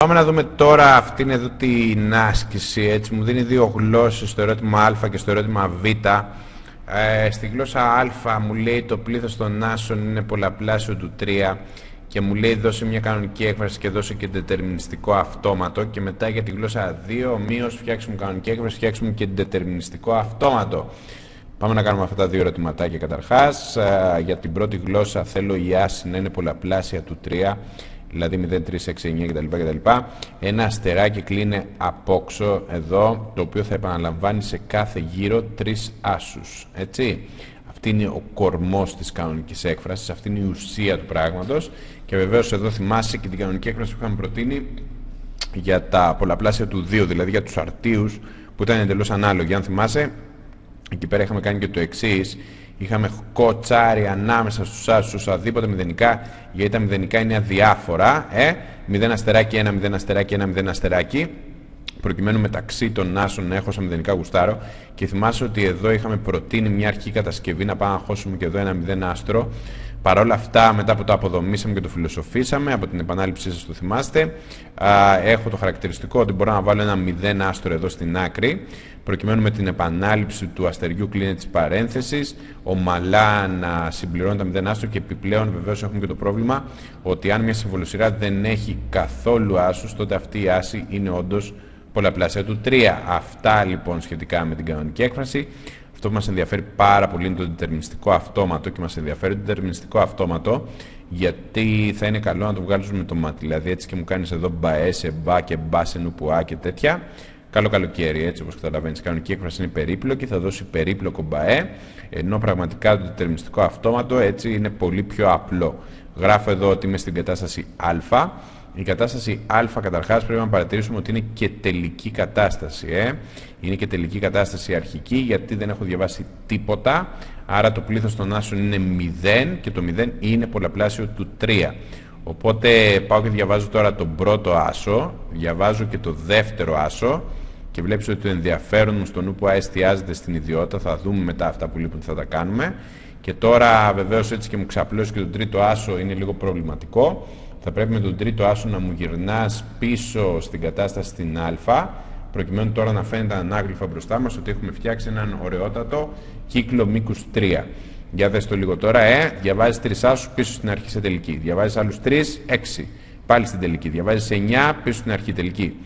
Πάμε να δούμε τώρα αυτήν εδώ την άσκηση. Έτσι, μου δίνει δύο γλώσσες, στο ερώτημα α και στο ερώτημα β. Στη γλώσσα α μου λέει το πλήθος των άσων είναι πολλαπλάσιο του 3 και μου λέει δώσε μια κανονική έκφραση και δώσε και δετερμινιστικό αυτόματο, και μετά για τη γλώσσα 2 ομοίως φτιάξουμε κανονική έκφραση, φτιάξουμε και δετερμινιστικό αυτόματο. Πάμε να κάνουμε αυτά τα δύο ερωτηματάκια καταρχάς. Για την πρώτη γλώσσα θέλω η άση να είναι πολλαπλάσια του 3, δηλαδή 0, 3, 6, 9 κτλ. Ένα αστεράκι κλείνει απόξω εδώ, το οποίο θα επαναλαμβάνει σε κάθε γύρο 3 άσους. Έτσι. Αυτή είναι ο κορμός της κανονικής έκφρασης, αυτή είναι η ουσία του πράγματος. Και βεβαίως εδώ θυμάσαι και την κανονική έκφραση που είχαμε προτείνει για τα πολλαπλάσια του 2, δηλαδή για τους αρτίους, που ήταν εντελώς ανάλογοι. Αν θυμάσαι, εκεί πέρα είχαμε κάνει και το εξής. Είχαμε κοτσάρι ανάμεσα στους άσους, αδίποτε μηδενικά, γιατί τα μηδενικά είναι αδιάφορα. 0 αστεράκι 1, 0 αστεράκι 1, 0 αστεράκι, προκειμένου μεταξύ των άσων να έχω σαν μηδενικά γουστάρω. Και θυμάσαι ότι εδώ είχαμε προτείνει μια αρχική κατασκευή να πάμε να χώσουμε και εδώ ένα 0 άστρο. Παρ' όλα αυτά, μετά που το αποδομήσαμε και το φιλοσοφήσαμε, από την επανάληψή σας το θυμάστε, έχω το χαρακτηριστικό ότι μπορώ να βάλω ένα 0 άστρο εδώ στην άκρη, προκειμένου με την επανάληψη του αστεριού κλείνει της παρένθεσης, ομαλά να συμπληρώνει τα 0 άστρο, και επιπλέον βεβαίως έχουμε και το πρόβλημα ότι αν μια συμβολοσυρά δεν έχει καθόλου άσους, τότε αυτή η άση είναι όντως πολλαπλάσια του 3. Αυτά λοιπόν σχετικά με την κανονική έκφραση. Αυτό που μας ενδιαφέρει πάρα πολύ είναι το δετερμινιστικό αυτόματο, και μας ενδιαφέρει το δετερμινιστικό αυτόματο γιατί θα είναι καλό να το βγάλεις με το μάτι. Δηλαδή έτσι και μου κάνεις εδώ μπαέ σε μπα και μπα σε νουπουά και τέτοια. Καλό καλοκαίρι, έτσι όπως καταλαβαίνεις. Η κανονική έκφραση είναι περίπλοκη, θα δώσει περίπλοκο μπαέ, ενώ πραγματικά το δετερμινιστικό αυτόματο έτσι είναι πολύ πιο απλό. Γράφω εδώ ότι είμαι στην κατάσταση α. Η κατάσταση α καταρχάς πρέπει να παρατηρήσουμε ότι είναι και τελική κατάσταση. Είναι και τελική κατάσταση αρχική, γιατί δεν έχω διαβάσει τίποτα. Άρα το πλήθος των άσων είναι 0 και το 0 είναι πολλαπλάσιο του 3. Οπότε πάω και διαβάζω τώρα τον πρώτο άσο, διαβάζω και το δεύτερο άσο και βλέπεις ότι το ενδιαφέρον μου στο νου που εστιάζεται στην ιδιότητα. Θα δούμε μετά αυτά που λείπουν, θα τα κάνουμε. Και τώρα βεβαίως έτσι και μου ξαπλώσει και τον τρίτο άσο είναι λίγο προβληματικό. Θα πρέπει με τον τρίτο άσο να μου γυρνάς πίσω στην κατάσταση στην α, προκειμένου τώρα να φαίνεται ανάγλυφα μπροστά μας ότι έχουμε φτιάξει έναν ωραιότατο κύκλο μήκους 3. Για δες το λίγο τώρα, διαβάζεις 3 άσους πίσω στην αρχή σε τελική. Διαβάζεις άλλους 3, 6, πάλι στην τελική. Διαβάζεις 9 πίσω στην αρχή τελική.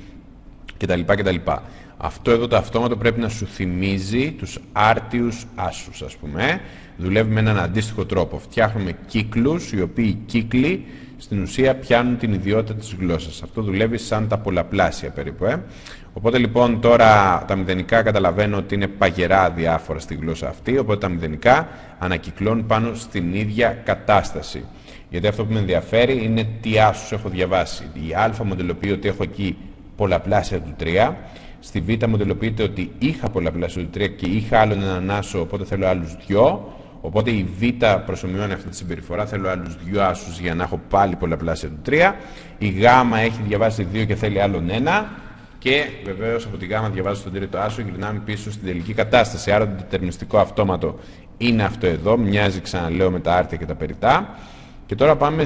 Κτλ. Αυτό εδώ το αυτόματο πρέπει να σου θυμίζει τους άρτιους άσους, ας πούμε. Δουλεύει με έναν αντίστοιχο τρόπο. Φτιάχνουμε κύκλους, οι οποίοι κύκλοι στην ουσία πιάνουν την ιδιότητα της γλώσσας. Αυτό δουλεύει σαν τα πολλαπλάσια περίπου. Οπότε λοιπόν τώρα τα μηδενικά καταλαβαίνω ότι είναι παγερά αδιάφορα στη γλώσσα αυτή, οπότε τα μηδενικά ανακυκλώνουν πάνω στην ίδια κατάσταση. Γιατί αυτό που με ενδιαφέρει είναι τι άσους έχω διαβάσει. Η α μοντελοποιεί ότι έχω εκεί πολλαπλάσια του 3, στη β μοντελοποιείται ότι είχα πολλαπλάσια του 3 και είχα άλλον έναν άσο, οπότε θέλω άλλους 2. Οπότε η β προσομοιώνει αυτή τη συμπεριφορά, θέλω άλλους 2 άσους για να έχω πάλι πολλαπλάσια του 3. Η γ έχει διαβάσει 2 και θέλει άλλον 1. Και βεβαίως από τη γ διαβάζω τον τρίτο άσο, γυρνάμε πίσω στην τελική κατάσταση. Άρα το δετερμινιστικό αυτόματο είναι αυτό εδώ, μοιάζει ξαναλέω με τα άρτια και τα περιτά. Και τώρα πάμε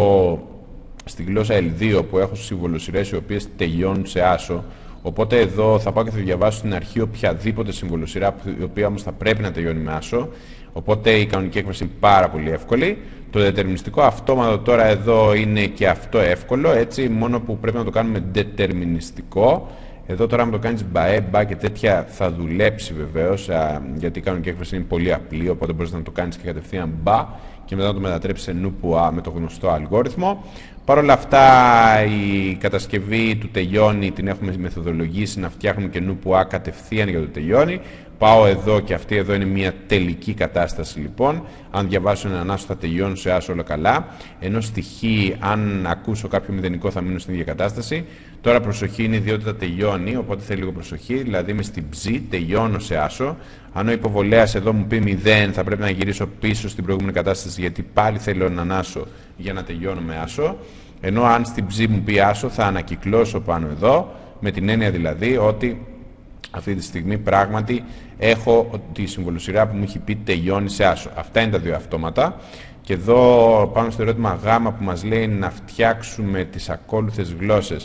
στη γλώσσα L2 που έχω συμβολοσυρές οι οποίες τελειώνουν σε άσο. Οπότε εδώ θα πάω και θα διαβάσω στην αρχή οποιαδήποτε συμβολοσυρά, η οποία όμως θα πρέπει να τελειώνει με άσο. Οπότε η κανονική έκφραση είναι πάρα πολύ εύκολη. Το δετερμινιστικό αυτόματο τώρα εδώ είναι και αυτό εύκολο, έτσι, μόνο που πρέπει να το κάνουμε δετερμινιστικό. Εδώ τώρα, αν το κάνεις μπαέ, μπα και τέτοια, θα δουλέψει βεβαίως, γιατί η κανονική έκφραση είναι πολύ απλή. Οπότε μπορείς να το κάνεις και κατευθείαν μπα και μετά να το μετατρέψεις σε νουπουά με το γνωστό αλγόριθμο. Παρ' όλα αυτά, η κατασκευή του τελειώνει την έχουμε μεθοδολογήσει να φτιάχνουμε και νουπουά κατευθείαν για το τελειώνει. Πάω εδώ και αυτή εδώ είναι μια τελική κατάσταση λοιπόν. Αν διαβάσω έναν άσο θα τελειώνω σε άσο όλα καλά. Ενώ στη χ, αν ακούσω κάποιο μηδενικό, θα μείνω στην ίδια κατάσταση. Τώρα προσοχή, είναι η ιδιότητα τελειώνει, οπότε θέλει λίγο προσοχή. Δηλαδή είμαι στην ψ, τελειώνω σε άσο. Αν ο υποβολέας εδώ μου πει 0, θα πρέπει να γυρίσω πίσω στην προηγούμενη κατάσταση, γιατί πάλι θέλω έναν άσο για να τελειώνω με άσο. Ενώ αν στην ψ μου πει άσο, θα ανακυκλώσω πάνω εδώ, με την έννοια δηλαδή ότι αυτή τη στιγμή πράγματι έχω τη συμβολοσυρά που μου έχει πει τελειώνει σε άσο. Αυτά είναι τα δύο αυτόματα. Και εδώ πάνω στο ερώτημα Γ που μας λέει να φτιάξουμε τις ακόλουθες γλώσσες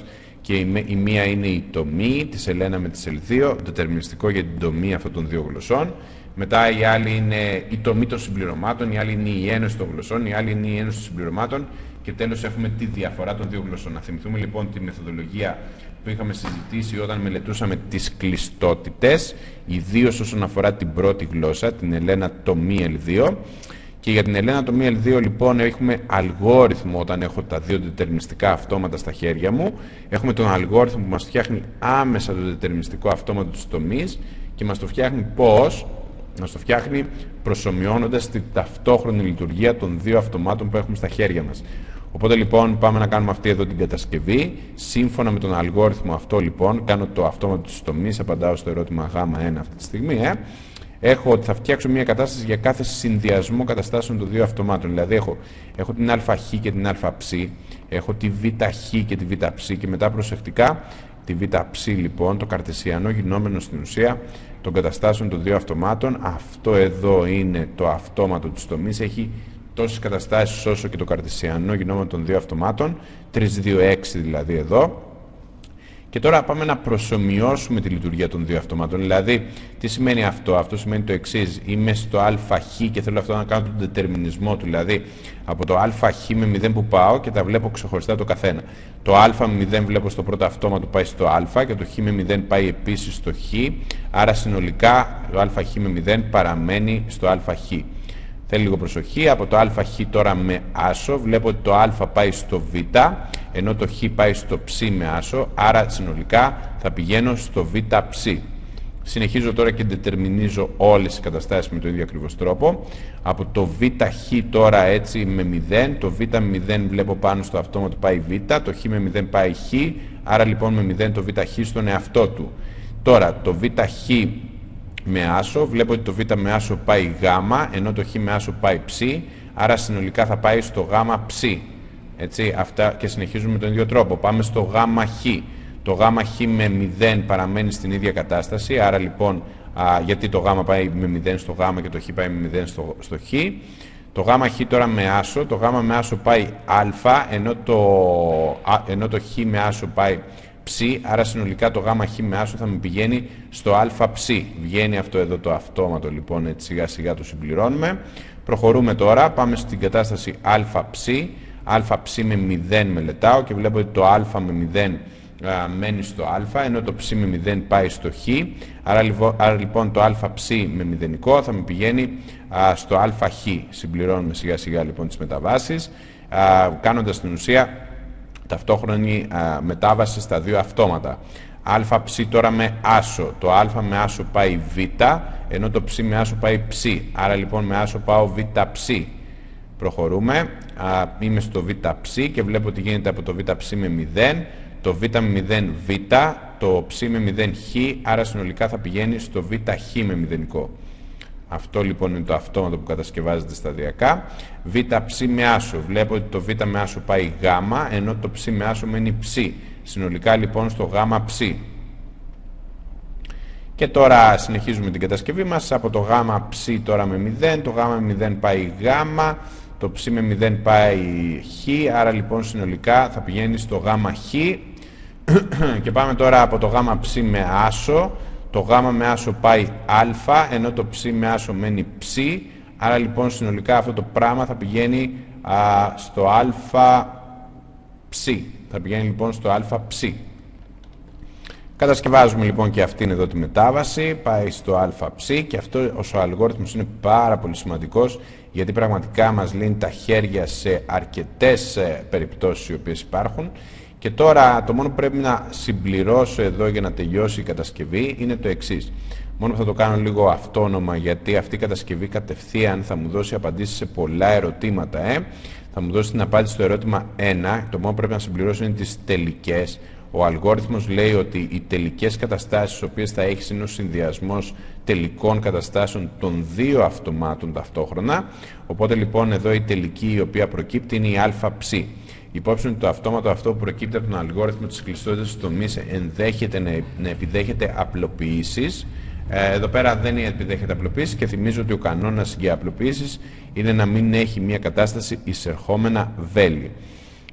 και η μία είναι η τομή της L1 με της L2, δετερμινιστικό για την τομή αυτών των δύο γλωσσών. Μετά η άλλη είναι η τομή των συμπληρωμάτων, η άλλη είναι η ένωση των γλωσσών, η άλλη είναι η ένωση των συμπληρωμάτων και τέλος έχουμε τη διαφορά των δύο γλωσσών. Να θυμηθούμε λοιπόν τη μεθοδολογία που είχαμε συζητήσει όταν μελετούσαμε τις κλειστότητες, ιδίως όσον αφορά την πρώτη γλώσσα, την L1 τομή L2. Και για την L1 τομή L2 λοιπόν έχουμε αλγόριθμο όταν έχω τα δύο δετερμινιστικά αυτόματα στα χέρια μου. Έχουμε τον αλγόριθμο που μας φτιάχνει άμεσα το δετερμινιστικό αυτόματο της τομής και μας το φτιάχνει πώς? Μας το φτιάχνει προσομοιώνοντας την ταυτόχρονη λειτουργία των δύο αυτομάτων που έχουμε στα χέρια μας. Οπότε λοιπόν πάμε να κάνουμε αυτή εδώ την κατασκευή. Σύμφωνα με τον αλγόριθμο αυτό λοιπόν, κάνω το αυτόματο της τομής, απαντάω στο ερώτημα Γ1 αυτή τη στιγμή. Έχω ότι θα φτιάξω μια κατάσταση για κάθε συνδυασμό καταστάσεων των δύο αυτομάτων. Δηλαδή έχω την ΑΧ και την ΑΨ, έχω τη ΒΧ και τη ΒΨ και μετά προσεκτικά τη ΒΨ λοιπόν, το καρτεσιανό γινόμενο στην ουσία των καταστάσεων των δύο αυτομάτων. Αυτό εδώ είναι το αυτόματο της τομής, έχει τόσες καταστάσεις όσο και το καρτεσιανό γινόμενο των δύο αυτομάτων, 3, 2, 6 δηλαδή εδώ. Και τώρα πάμε να προσομοιώσουμε τη λειτουργία των δύο αυτομάτων. Δηλαδή, τι σημαίνει αυτό? Αυτό σημαίνει το εξής. Είμαι στο ΑΧ και θέλω αυτό να κάνω τον δετερμινισμό του. Δηλαδή, από το ΑΧ με 0 που πάω και τα βλέπω ξεχωριστά το καθένα. Το Α με 0 βλέπω στο πρώτο αυτόματο πάει στο Α και το Χ με 0 πάει επίσης στο Χ. Άρα, συνολικά το ΑΧ με 0 παραμένει στο ΑΧ. Θέλει λίγο προσοχή. Από το ΑΧ τώρα με άσο βλέπω ότι το Α πάει στο Β, ενώ το Χ πάει στο Ψ με άσο, άρα συνολικά θα πηγαίνω στο ΒΨ. Συνεχίζω τώρα και δετερμινίζω όλες τις καταστάσεις με τον ίδιο ακριβώς τρόπο. Από το ΒΧ τώρα έτσι με 0, το Β με 0 βλέπω πάνω στο αυτόματο πάει Β, το Χ με 0 πάει Χ, άρα λοιπόν με 0 το ΒΧ στον εαυτό του. Τώρα το ΒΧ με άσο, βλέπω ότι το Β με άσο πάει Γ, ενώ το Χ με άσο πάει Ψ, άρα συνολικά θα πάει στο Γ Ψ. Έτσι, αυτά και συνεχίζουμε με τον ίδιο τρόπο. Πάμε στο Γ Χ. Το Γ Χ με 0 παραμένει στην ίδια κατάσταση, άρα λοιπόν, γιατί το Γ πάει με 0 στο Γ και το Χ πάει με 0 στο Χ. Το Γ Χ τώρα με άσο, το Γ με άσο πάει Α, ενώ το Χ με άσο πάει Ψ, άρα συνολικά το Γ Χ με άσο θα με πηγαίνει στο Α Ψ. Βγαίνει αυτό εδώ το αυτόματο λοιπόν, έτσι σιγά σιγά το συμπληρώνουμε. Προχωρούμε τώρα, πάμε στην κατάσταση Α Ψ. Α Ψ με 0 μελετάω και βλέπω ότι το Α με 0 μένει στο Α, ενώ το Ψ με 0 πάει στο Χ. Άρα λοιπόν το Α Ψ με μηδενικό θα με πηγαίνει στο Α Χ. Συμπληρώνουμε σιγά σιγά λοιπόν τις μεταβάσεις, κάνοντας στην ουσία ταυτόχρονη μετάβαση στα δύο αυτόματα. Α Ψ τώρα με άσο. Το Α με άσο πάει Β, ενώ το Ψ με άσο πάει Ψ. Άρα λοιπόν με άσο πάω Β Ψ. Προχωρούμε. Είμαι στο Β Ψ και βλέπω ότι γίνεται από το Β Ψ με 0, το Β με 0 Β, το Ψ με 0 Χ, άρα συνολικά θα πηγαίνει στο Β Χ με μηδενικό. Αυτό λοιπόν είναι το αυτόματο που κατασκευάζεται σταδιακά. Β Ψ με άσο. Βλέπω ότι το Β με άσο πάει Γ, ενώ το Ψ με άσο μένει Ψ. Συνολικά λοιπόν στο Γ Ψ. Και τώρα συνεχίζουμε την κατασκευή μας. Από το Γ Ψ τώρα με 0, το Γ με 0 πάει Γ, το Ψ με 0 πάει Χ, άρα λοιπόν συνολικά θα πηγαίνει στο Γ Χ. Και πάμε τώρα από το Γ Ψ με άσο. Το Γ με άσο πάει Α, ενώ το Ψ με άσο μένει Ψ. Άρα λοιπόν συνολικά αυτό το πράγμα θα πηγαίνει στο Α Ψ. Θα πηγαίνει λοιπόν στο Α Ψ. Κατασκευάζουμε λοιπόν και αυτήν εδώ τη μετάβαση, πάει στο Α Ψ και αυτό ο αλγόριθμος είναι πάρα πολύ σημαντικός γιατί πραγματικά μας λύνει τα χέρια σε αρκετές περιπτώσεις οι οποίες υπάρχουν. Και τώρα το μόνο που πρέπει να συμπληρώσω εδώ για να τελειώσει η κατασκευή είναι το εξής. Μόνο θα το κάνω λίγο αυτόνομα γιατί αυτή η κατασκευή κατευθείαν θα μου δώσει απαντήσεις σε πολλά ερωτήματα. Θα μου δώσει την απάντηση στο ερώτημα 1. Το μόνο που πρέπει να συμπληρώσω είναι τις τελικές. Ο αλγόριθμος λέει ότι οι τελικές καταστάσεις τις οποίες θα έχεις είναι ο συνδυασμός τελικών καταστάσεων των δύο αυτομάτων ταυτόχρονα. Οπότε λοιπόν εδώ η τελική η οποία προκύπτει είναι η Α Ψ. Υπόψη ότι το αυτόματο αυτό που προκύπτει από τον αλγόριθμο της κλειστότητας της τομής ενδέχεται να επιδέχεται απλοποιήσεις. Εδώ πέρα δεν επιδέχεται απλοποίησης και θυμίζω ότι ο κανόνας για απλοποίησης είναι να μην έχει μια κατάσταση εισερχόμενα βέλη.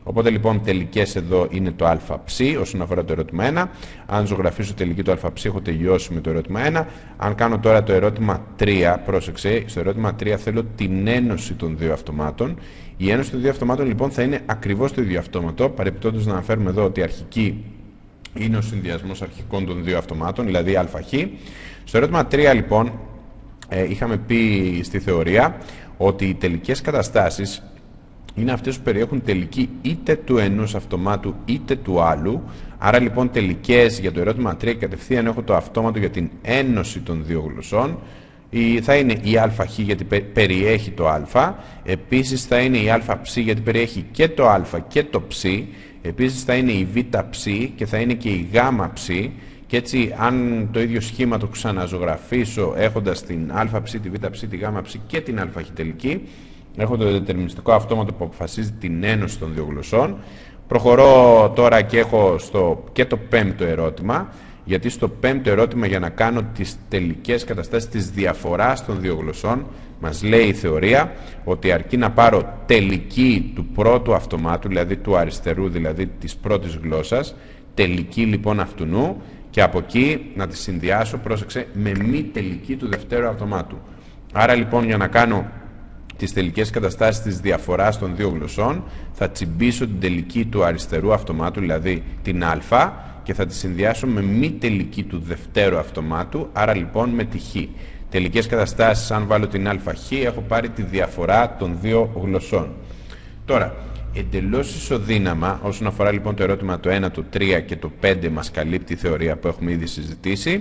Οπότε λοιπόν τελικές εδώ είναι το αψ όσον αφορά το ερώτημα 1. Αν ζωγραφίσω τελική το αψ έχω τελειώσει με το ερώτημα 1. Αν κάνω τώρα το ερώτημα 3, πρόσεξε, στο ερώτημα 3 θέλω την ένωση των δύο αυτομάτων. Η ένωση των δύο αυτομάτων λοιπόν θα είναι ακριβώς το ίδιο αυτόματο, παρεπιπτόντως να αναφέρουμε εδώ ότι η αρχική είναι ο συνδυασμός αρχικών των δύο αυτομάτων, δηλαδή αχ. Στο ερώτημα 3 λοιπόν είχαμε πει στη θεωρία ότι οι τελικές καταστάσεις είναι αυτές που περιέχουν τελική είτε του ενός αυτομάτου είτε του άλλου. Άρα λοιπόν τελικές για το ερώτημα 3 κατευθείαν έχω το αυτόματο για την ένωση των δύο γλωσσών. Θα είναι η αχ γιατί περιέχει το α. Επίσης θα είναι η αψ γιατί περιέχει και το α και το ψ. Επίσης θα είναι η β-ψ και θα είναι και η γ-ψ. Και έτσι αν το ίδιο σχήμα το ξαναζωγραφίσω έχοντας την αψ, τη β-ψ, τη γ-ψ και την αχ τελική, έχω το δετερμινιστικό αυτόματο που αποφασίζει την ένωση των δύο γλωσσών. Προχωρώ τώρα και έχω και το πέμπτο ερώτημα, γιατί στο πέμπτο ερώτημα για να κάνω τις τελικές καταστάσεις της διαφοράς των δύο γλωσσών μας λέει η θεωρία ότι αρκεί να πάρω τελική του πρώτου αυτομάτου, δηλαδή του αριστερού, δηλαδή της πρώτης γλώσσας, τελική λοιπόν αυτουνού, και από εκεί να τη συνδυάσω, πρόσεξε, με μη τελική του δευτέρου αυτομάτου. Άρα λοιπόν για να κάνω τις τελικές καταστάσεις της διαφοράς των δύο γλωσσών θα τσιμπήσω την τελική του αριστερού αυτομάτου, δηλαδή την α, και θα τη συνδυάσω με μη τελική του δευτέρου αυτομάτου, άρα λοιπόν με τη χ. Τελικές καταστάσεις, αν βάλω την αχ, έχω πάρει τη διαφορά των δύο γλωσσών. Τώρα, εντελώς ισοδύναμα, όσον αφορά λοιπόν το ερώτημα το 1, το 3 και το 5 μας καλύπτει η θεωρία που έχουμε ήδη συζητήσει.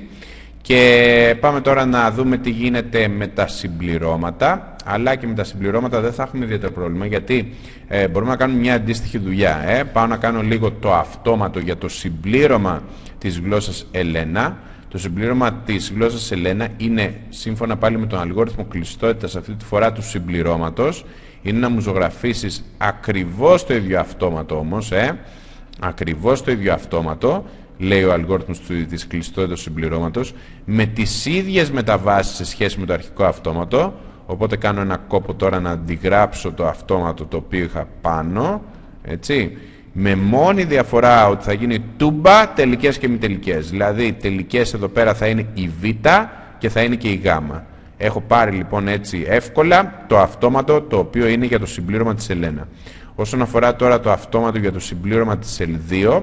Και πάμε τώρα να δούμε τι γίνεται με τα συμπληρώματα. Αλλά και με τα συμπληρώματα δεν θα έχουμε ιδιαίτερο πρόβλημα, γιατί μπορούμε να κάνουμε μια αντίστοιχη δουλειά. Πάω να κάνω λίγο το αυτόματο για το συμπλήρωμα της γλώσσας Ελένα. Το συμπλήρωμα της γλώσσας Ελένα είναι, σύμφωνα πάλι με τον αλγόριθμο κλειστότητας αυτή τη φορά του συμπληρώματος, είναι να μου ζωγραφίσεις ακριβώς το ίδιο αυτόματο όμως, ακριβώς το ίδιο αυτόματο, λέει ο αλγόριθμος της κλειστότητας του συμπληρώματος, με τις ίδιες μεταβάσεις σε σχέση με το αρχικό αυτόματο. Οπότε κάνω ένα κόπο τώρα να αντιγράψω το αυτόματο το οποίο είχα πάνω, έτσι, με μόνη διαφορά ότι θα γίνει τούμπα τελικές και μη τελικές. Δηλαδή τελικές εδώ πέρα θα είναι η β και θα είναι και η γ. Έχω πάρει λοιπόν έτσι εύκολα το αυτόματο το οποίο είναι για το συμπλήρωμα της Ελένα. Όσον αφορά τώρα το αυτόματο για το συμπλήρωμα της L2,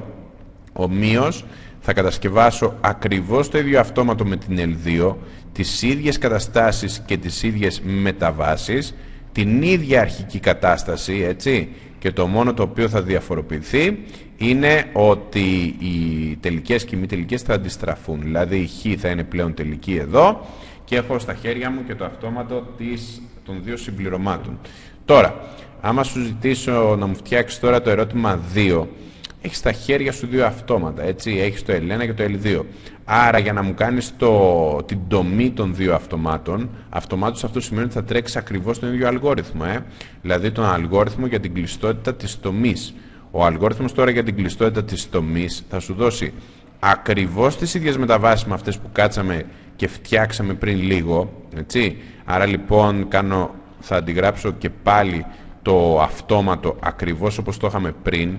ομοίως θα κατασκευάσω ακριβώς το ίδιο αυτόματο με την L2, τις ίδιες καταστάσεις και τις ίδιες μεταβάσεις, την ίδια αρχική κατάσταση, έτσι, και το μόνο το οποίο θα διαφοροποιηθεί είναι ότι οι τελικές και οι μη τελικές θα αντιστραφούν. Δηλαδή η χ θα είναι πλέον τελική εδώ και έχω στα χέρια μου και το αυτόματο των δύο συμπληρωμάτων. Τώρα, άμα σου ζητήσω να μου φτιάξεις τώρα το ερώτημα 2, έχεις στα χέρια σου δύο αυτόματα, έτσι, έχεις το L1 και το L2. Άρα για να μου κάνεις την τομή των δύο αυτομάτων, αυτομάτως αυτό σημαίνει ότι θα τρέξει ακριβώς τον ίδιο αλγόριθμο, δηλαδή τον αλγόριθμο για την κλειστότητα της τομής. Ο αλγόριθμος τώρα για την κλειστότητα της τομής θα σου δώσει ακριβώς τις ίδιες μεταβάσεις με αυτές που κάτσαμε και φτιάξαμε πριν λίγο, έτσι. Άρα λοιπόν θα αντιγράψω και πάλι το αυτόματο ακριβώς όπως το είχαμε πριν,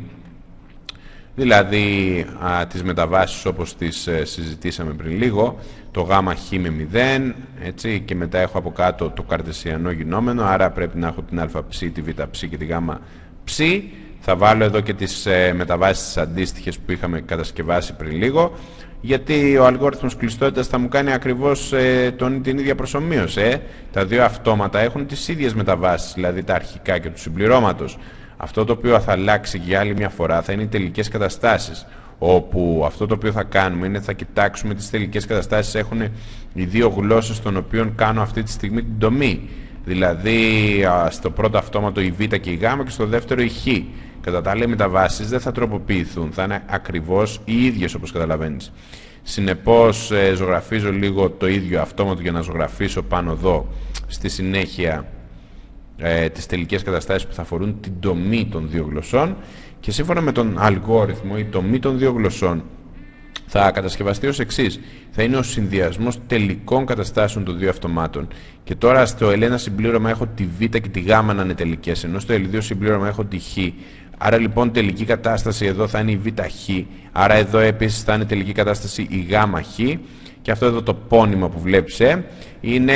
δηλαδή τις μεταβάσεις όπως τις συζητήσαμε πριν λίγο, το γ χ με 0, έτσι, και μετά έχω από κάτω το καρτεσιανό γινόμενο, άρα πρέπει να έχω την αψ, τη β' και τη γ ψ. Θα βάλω εδώ και τις μεταβάσεις τις αντίστοιχες που είχαμε κατασκευάσει πριν λίγο, γιατί ο αλγόριθμος κλειστότητας θα μου κάνει ακριβώς την ίδια προσομοίωση. Τα δύο αυτόματα έχουν τις ίδιες μεταβάσεις, δηλαδή τα αρχικά και του συμπληρώματος. Αυτό το οποίο θα αλλάξει για άλλη μια φορά θα είναι οι τελικές καταστάσεις, όπου αυτό το οποίο θα κάνουμε είναι θα κοιτάξουμε τις τελικές καταστάσεις έχουν οι δύο γλώσσες των οποίων κάνω αυτή τη στιγμή την τομή. Δηλαδή στο πρώτο αυτόματο η β και η γ και στο δεύτερο η χ. Κατά τα άλλα οι μεταβάσεις δεν θα τροποποιηθούν, θα είναι ακριβώς οι ίδιες όπως καταλαβαίνεις. Συνεπώς ζωγραφίζω λίγο το ίδιο αυτόματο για να ζωγραφίσω πάνω εδώ στη συνέχεια τις τελικές καταστάσεις που θα αφορούν την τομή των δύο γλωσσών, και σύμφωνα με τον αλγόριθμο η τομή των δύο γλωσσών θα κατασκευαστεί ως εξής. Θα είναι ο συνδυασμός τελικών καταστάσεων των δύο αυτομάτων. Και τώρα στο L1 συμπλήρωμα έχω τη Β και τη Γ να είναι τελικές, ενώ στο L2 συμπλήρωμα έχω τη Χ. Άρα λοιπόν τελική κατάσταση εδώ θα είναι η ΒΧ. Άρα εδώ επίσης θα είναι τελική κατάσταση η ΓΧ. Και αυτό εδώ το πόνημα που βλέπεις είναι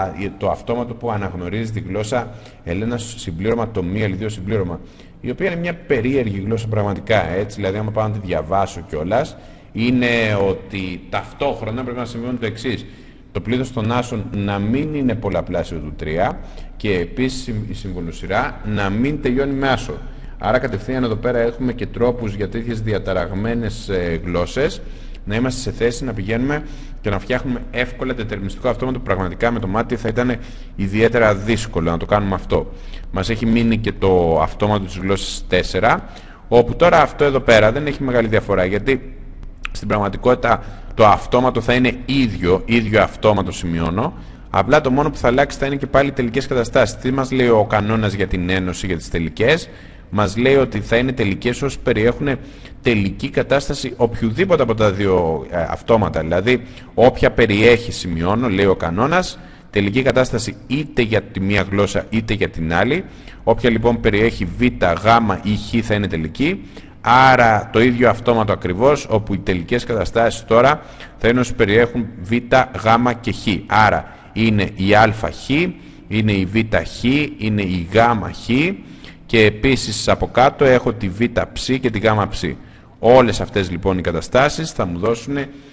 το αυτόματο που αναγνωρίζει τη γλώσσα L1 συμπλήρωμα το μη L2 συμπλήρωμα. Η οποία είναι μια περίεργη γλώσσα πραγματικά, έτσι. Δηλαδή, άμα πάω να τη διαβάσω κιόλας, είναι ότι ταυτόχρονα πρέπει να συμβαίνει το εξής. Το πλήθος των άσων να μην είναι πολλαπλάσιο του 3 και επίσης η συμβολοσυρά να μην τελειώνει με άσο. Άρα κατευθείαν εδώ πέρα έχουμε και τρόπους για τέτοιες διαταραγμένες γλώσσες να είμαστε σε θέση να πηγαίνουμε και να φτιάχνουμε εύκολα δετερμιστικό αυτόματο. Πραγματικά με το μάτι θα ήταν ιδιαίτερα δύσκολο να το κάνουμε αυτό. Μας έχει μείνει και το αυτόματο της γλώσσας 4, όπου τώρα αυτό εδώ πέρα δεν έχει μεγάλη διαφορά, γιατί στην πραγματικότητα το αυτόματο θα είναι ίδιο αυτόματο σημειώνω. Απλά το μόνο που θα αλλάξει θα είναι και πάλι τελικές καταστάσεις. Τι μας λέει ο κανόνας για την ένωση για τις τελικές? Μας λέει ότι θα είναι τελικές όσοι περιέχουν τελική κατάσταση οποιοδήποτε από τα δύο αυτόματα. Δηλαδή, όποια περιέχει σημειώνω, λέει ο κανόνας, τελική κατάσταση είτε για τη μία γλώσσα είτε για την άλλη. Όποια λοιπόν περιέχει Β, Γ ή Χ θα είναι τελική. Άρα το ίδιο αυτόματο ακριβώς, όπου οι τελικές καταστάσεις τώρα θα είναι όσοι περιέχουν Β, Γ και Χ. Άρα είναι η ΑΧ, είναι η ΒΧ, είναι η ΓΧ και επίσης από κάτω έχω τη ΒΨ και τη ΓΨ. Όλες αυτές λοιπόν οι καταστάσεις θα μου δώσουν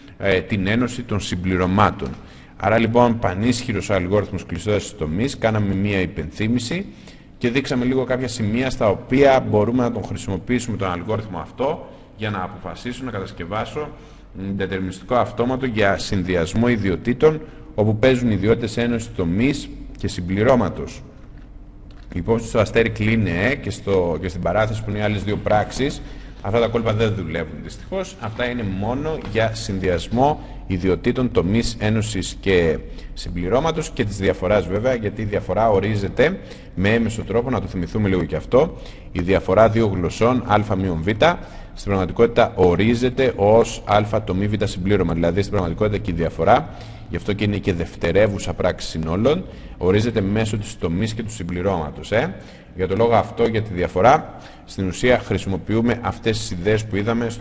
την ένωση των συμπληρωμάτων. Άρα λοιπόν πανίσχυρος αλγόριθμος κλειστότητας τομής, κάναμε μία υπενθύμηση και δείξαμε λίγο κάποια σημεία στα οποία μπορούμε να τον χρησιμοποιήσουμε τον αλγόριθμο αυτό για να αποφασίσω να κατασκευάσω δετερμιστικό αυτόματο για συνδυασμό ιδιωτήτων όπου παίζουν ιδιότητες ένωσης τομής και συμπληρώματος. Λοιπόν, στο αστέρι κλείνε και στην παράθεση που είναι οι άλλες δύο πράξεις, αυτά τα κόλπα δεν δουλεύουν δυστυχώς. Αυτά είναι μόνο για συνδυασμό ιδιωτήτων τομής, ένωσης και συμπληρώματος και της διαφοράς βέβαια, γιατί η διαφορά ορίζεται με έμεσο τρόπο, να το θυμηθούμε λίγο και αυτό. Η διαφορά δύο γλωσσών α μείον β στην πραγματικότητα ορίζεται ως α το μη β συμπλήρωμα. Δηλαδή στην πραγματικότητα και η διαφορά, γι' αυτό και είναι και δευτερεύουσα πράξη συνόλων, ορίζεται μέσω της τομής και του συμπληρώματος. Για το λόγο αυτό, για τη διαφορά, στην ουσία χρησιμοποιούμε αυτές τις ιδέες που είδαμε